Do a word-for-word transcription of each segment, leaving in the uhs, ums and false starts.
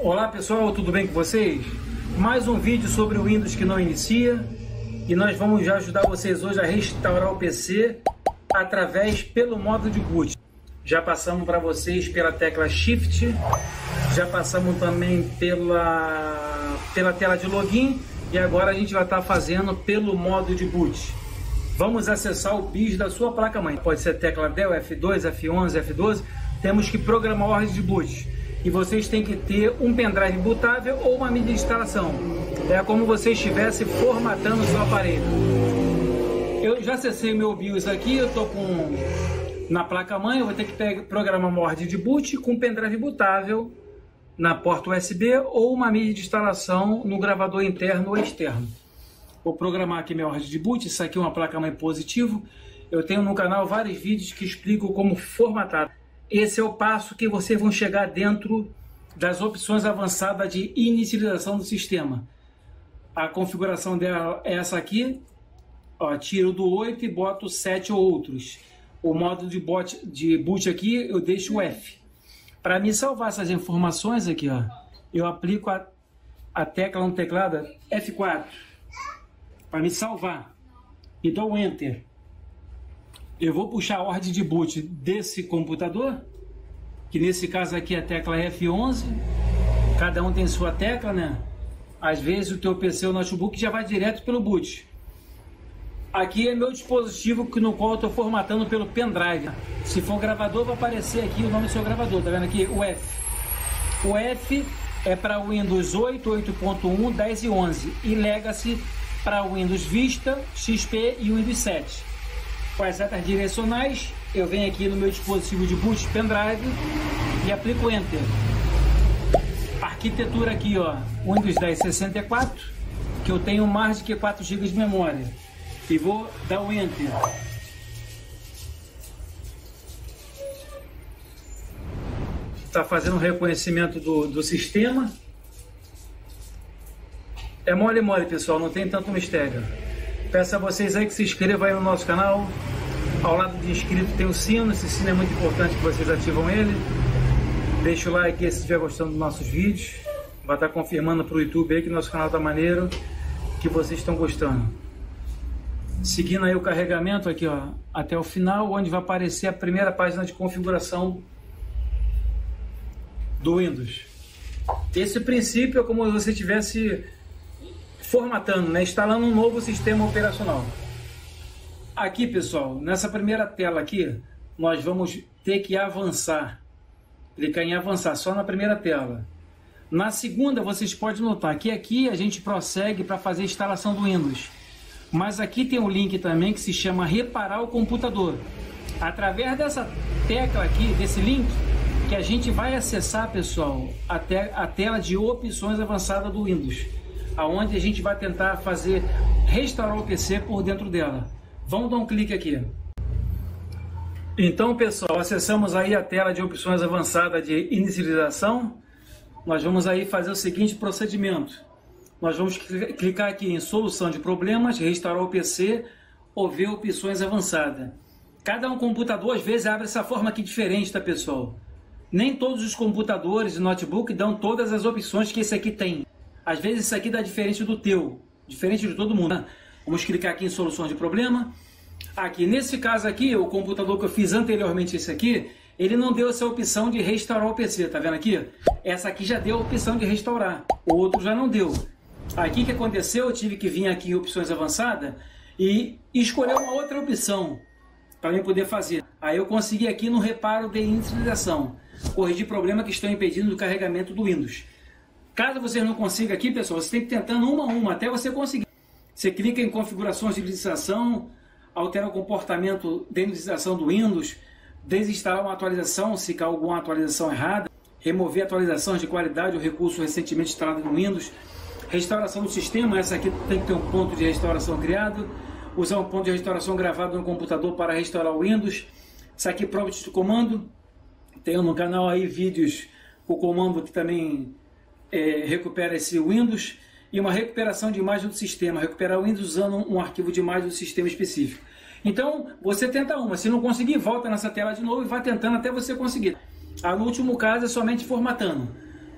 Olá pessoal, tudo bem com vocês? Mais um vídeo sobre o Windows que não inicia e nós vamos já ajudar vocês hoje a restaurar o P C através pelo modo de boot. Já passamos para vocês pela tecla Shift, já passamos também pela, pela tela de login e agora a gente vai estar fazendo pelo modo de boot. Vamos acessar o B I O S da sua placa-mãe. Pode ser tecla Dell, F dois, F onze, F doze. Temos que programar a ordem de boot. E vocês têm que ter um pendrive bootável ou uma mídia de instalação. É como você estivesse formatando o seu aparelho. Eu já acessei o meu B I O S aqui, eu estou com na placa-mãe, eu vou ter que pegar, programar uma ordem de boot com pendrive bootável na porta U S B ou uma mídia de instalação no gravador interno ou externo. Vou programar aqui minha ordem de boot, isso aqui é uma placa-mãe positivo. Eu tenho no canal vários vídeos que explicam como formatar. Esse é o passo que vocês vão chegar dentro das opções avançadas de inicialização do sistema. A configuração dela é essa aqui. Ó, tiro do oito e boto sete ou outros. O modo de boot, de boot aqui eu deixo o F. Para me salvar essas informações aqui, ó, eu aplico a, a tecla no teclado F quatro. Para me salvar. E dou Enter. Eu vou puxar a ordem de boot desse computador, que nesse caso aqui é a tecla F onze. Cada um tem sua tecla, né? Às vezes o teu P C ou notebook já vai direto pelo boot. Aqui é meu dispositivo no qual eu estou formatando pelo pendrive. Se for gravador, vai aparecer aqui o nome do seu gravador. Tá vendo aqui? O F. O F é para Windows oito, oito ponto um, dez e onze. E Legacy para Windows Vista, X P e Windows sete. Com as setas direcionais, eu venho aqui no meu dispositivo de boot pendrive e aplico Enter. Arquitetura aqui, ó, Windows dez sessenta e quatro, que eu tenho mais de que quatro gigas de memória. E vou dar o Enter. Está fazendo o reconhecimento do, do sistema. É mole mole, pessoal, não tem tanto mistério. Peço a vocês aí que se inscrevam aí no nosso canal. Ao lado de inscrito tem o sino. Esse sino é muito importante que vocês ativam ele. Deixa o like aí se estiver gostando dos nossos vídeos. Vai estar confirmando para o YouTube aí que nosso canal tá maneiro, que vocês estão gostando. Seguindo aí o carregamento aqui, ó, até o final, onde vai aparecer a primeira página de configuração do Windows. Esse princípio é como se você estivesse formatando, né? Instalando um novo sistema operacional. Aqui, pessoal, nessa primeira tela aqui, nós vamos ter que avançar. Clicar em avançar, só na primeira tela. Na segunda, vocês podem notar que aqui a gente prossegue para fazer a instalação do Windows. Mas aqui tem um link também que se chama reparar o computador. Através dessa tecla aqui, desse link, que a gente vai acessar, pessoal, até a tela de opções avançadas do Windows, aonde a gente vai tentar fazer restaurar o P C por dentro dela. Vamos dar um clique aqui. Então, pessoal, acessamos aí a tela de opções avançada de inicialização. Nós vamos aí fazer o seguinte procedimento. Nós vamos clicar aqui em solução de problemas, restaurar o P C ou ver opções avançadas. Cada um computador às vezes abre essa forma aqui diferente, tá, pessoal? Nem todos os computadores e notebook dão todas as opções que esse aqui tem. Às vezes isso aqui dá diferente do teu, diferente de todo mundo, né? Vamos clicar aqui em soluções de problema. Aqui, nesse caso aqui, o computador que eu fiz anteriormente, esse aqui, ele não deu essa opção de restaurar o P C, tá vendo aqui? Essa aqui já deu a opção de restaurar, o outro já não deu. Aqui o que aconteceu, eu tive que vir aqui em opções avançadas e escolher uma outra opção para mim poder fazer. Aí eu consegui aqui no reparo de inicialização, corrigir problema que estão impedindo o carregamento do Windows. Caso você não consiga aqui, pessoal, você tem que ir tentando uma a uma até você conseguir. Você clica em configurações de inicialização, altera o comportamento de inicialização do Windows, desinstalar uma atualização se cair alguma atualização errada, remover atualizações de qualidade ou recurso recentemente instalado no Windows, restauração do sistema, essa aqui tem que ter um ponto de restauração criado, usar um ponto de restauração gravado no computador para restaurar o Windows. Isso aqui, prompt de comando, tenho no canal aí vídeos com o comando que também é, recupera esse Windows, e uma recuperação de imagem do sistema, recuperar o Windows usando um arquivo de imagem do sistema específico. Então, você tenta uma, se não conseguir, volta nessa tela de novo e vai tentando até você conseguir. Ah, no último caso é somente formatando.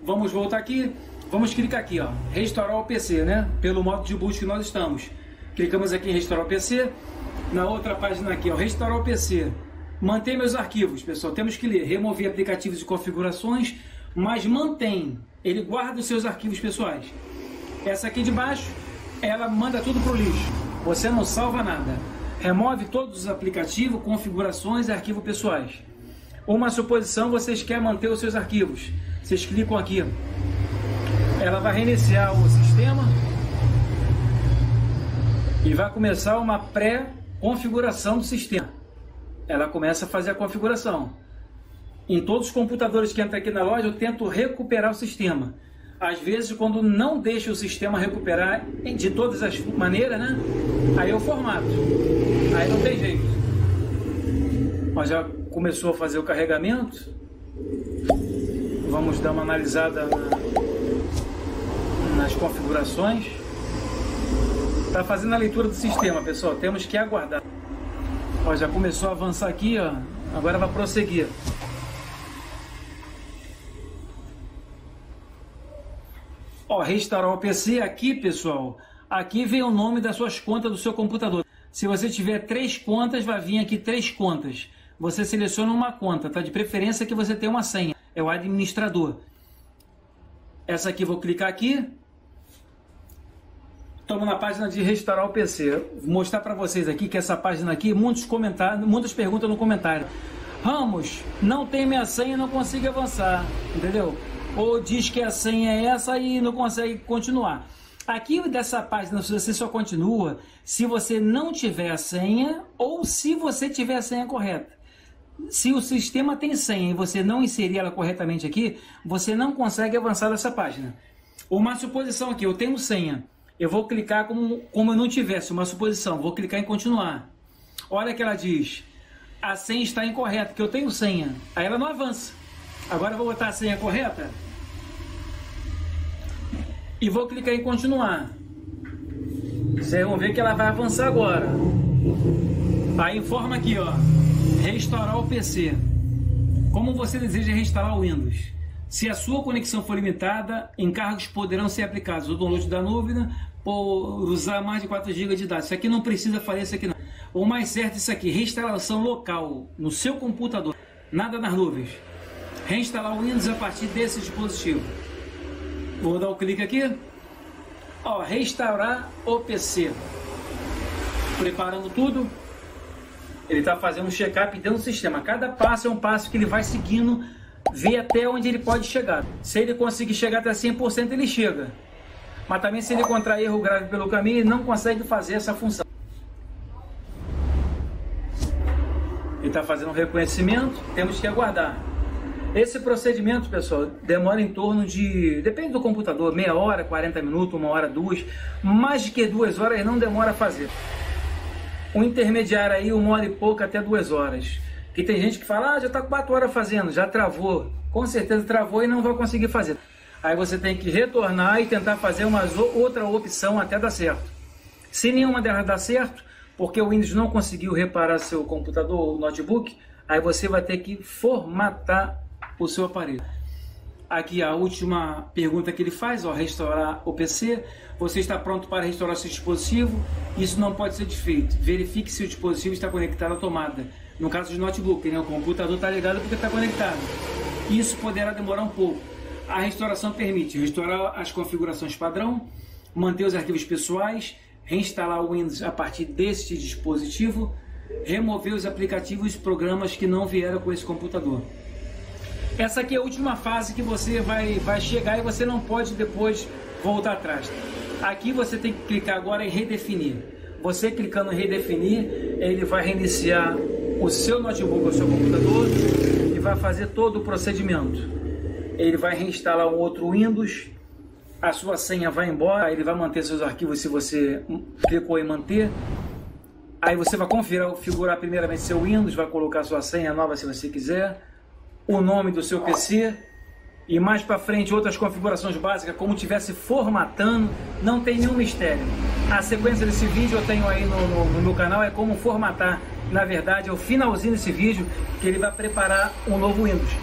Vamos voltar aqui, vamos clicar aqui, ó, restaurar o P C, né? Pelo modo de boot que nós estamos. Clicamos aqui em restaurar o P C. Na outra página aqui, ó, restaurar o P C. Mantém meus arquivos, pessoal. Temos que ler, remover aplicativos e configurações, mas mantém. Ele guarda os seus arquivos pessoais. Essa aqui de baixo, ela manda tudo pro lixo. Você não salva nada. Remove todos os aplicativos, configurações e arquivos pessoais. Uma suposição, vocês querem manter os seus arquivos. Vocês clicam aqui. Ela vai reiniciar o sistema e vai começar uma pré-configuração do sistema. Ela começa a fazer a configuração. Em todos os computadores que entram aqui na loja, eu tento recuperar o sistema. Às vezes, quando não deixa o sistema recuperar de todas as maneiras, né? Aí eu formato. Aí não tem jeito. Mas já começou a fazer o carregamento. Vamos dar uma analisada na, nas configurações. Está fazendo a leitura do sistema, pessoal. Temos que aguardar. Ó, já começou a avançar aqui, ó. Agora vai prosseguir. Ó, restaurar o P C aqui, pessoal. Aqui vem o nome das suas contas do seu computador. Se você tiver três contas, vai vir aqui três contas. Você seleciona uma conta, tá? De preferência que você tenha uma senha. É o administrador. Essa aqui, vou clicar aqui. Estamos na página de restaurar o P C. Vou mostrar para vocês aqui que essa página aqui, muitos comentários, muitas perguntas no comentário. Ramos, não tem minha senha, não consigo avançar, entendeu? Ou diz que a senha é essa e não consegue continuar. Aqui dessa página você só continua se você não tiver a senha ou se você tiver a senha correta. Se o sistema tem senha e você não inserir ela corretamente aqui, você não consegue avançar dessa página. Uma suposição aqui, eu tenho senha. Eu vou clicar como, como eu não tivesse uma suposição. Vou clicar em continuar. Olha que ela diz, a senha está incorreta, porque eu tenho senha. Aí ela não avança. Agora eu vou botar a senha correta. E vou clicar em continuar. Vocês vão ver que ela vai avançar agora. Aí informa aqui, ó. Restaurar o P C. Como você deseja restaurar o Windows? Se a sua conexão for limitada, encargos poderão ser aplicados. O download da nuvem por usar mais de quatro gigas de dados. Isso aqui não precisa fazer isso aqui não. O mais certo é isso aqui. Reinstalação local no seu computador. Nada nas nuvens. Reinstalar o Windows a partir desse dispositivo. Vou dar o um clique aqui. Ó, restaurar o P C. Preparando tudo. Ele está fazendo um check-up dentro do sistema. Cada passo é um passo que ele vai seguindo, ver até onde ele pode chegar. Se ele conseguir chegar até cem por cento, ele chega. Mas também se ele encontrar erro grave pelo caminho, ele não consegue fazer essa função. Ele está fazendo um reconhecimento, temos que aguardar. Esse procedimento, pessoal, demora em torno de, depende do computador, meia hora, quarenta minutos, uma hora, duas. Mais de que duas horas não demora a fazer. Um intermediário aí, uma hora e pouco até duas horas. Que tem gente que fala, ah, já está quatro horas fazendo, já travou. Com certeza travou e não vai conseguir fazer. Aí você tem que retornar e tentar fazer uma outra opção até dar certo. Se nenhuma delas dá certo, porque o Windows não conseguiu reparar seu computador ou notebook, aí você vai ter que formatar o seu aparelho. Aqui a última pergunta que ele faz, ó, restaurar o P C. Você está pronto para restaurar seu dispositivo? Isso não pode ser desfeito. Verifique se o dispositivo está conectado à tomada. No caso de notebook, né? O computador está ligado porque está conectado. Isso poderá demorar um pouco. A restauração permite restaurar as configurações padrão, manter os arquivos pessoais, reinstalar o Windows a partir deste dispositivo, remover os aplicativos e programas que não vieram com esse computador. Essa aqui é a última fase que você vai, vai chegar e você não pode depois voltar atrás. Aqui você tem que clicar agora em redefinir. Você clicando em redefinir, ele vai reiniciar o seu notebook, o seu computador e vai fazer todo o procedimento. Ele vai reinstalar um outro Windows, a sua senha vai embora, ele vai manter seus arquivos se você clicou em manter. Aí você vai configurar primeiramente seu Windows, vai colocar sua senha nova se você quiser, o nome do seu P C e mais para frente outras configurações básicas, como tivesse formatando, não tem nenhum mistério. A sequência desse vídeo eu tenho aí no, no, no meu canal, é como formatar. Na verdade é o finalzinho desse vídeo que ele vai preparar um novo Windows.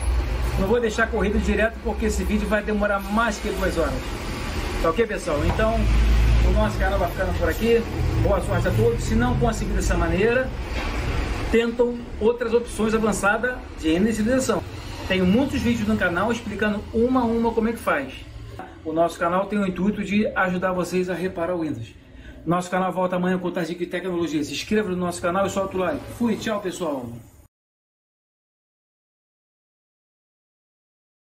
Não vou deixar corrido direto porque esse vídeo vai demorar mais que duas horas. Tá ok, pessoal? Então, o nosso canal vai ficando por aqui. Boa sorte a todos. Se não conseguir dessa maneira, tentam outras opções avançadas de inicialização. Tenho muitos vídeos no canal explicando uma a uma como é que faz. O nosso canal tem o intuito de ajudar vocês a reparar o Windows. Nosso canal volta amanhã com outras dicas de tecnologia. Se inscreva no nosso canal e solta o like. Fui, tchau, pessoal.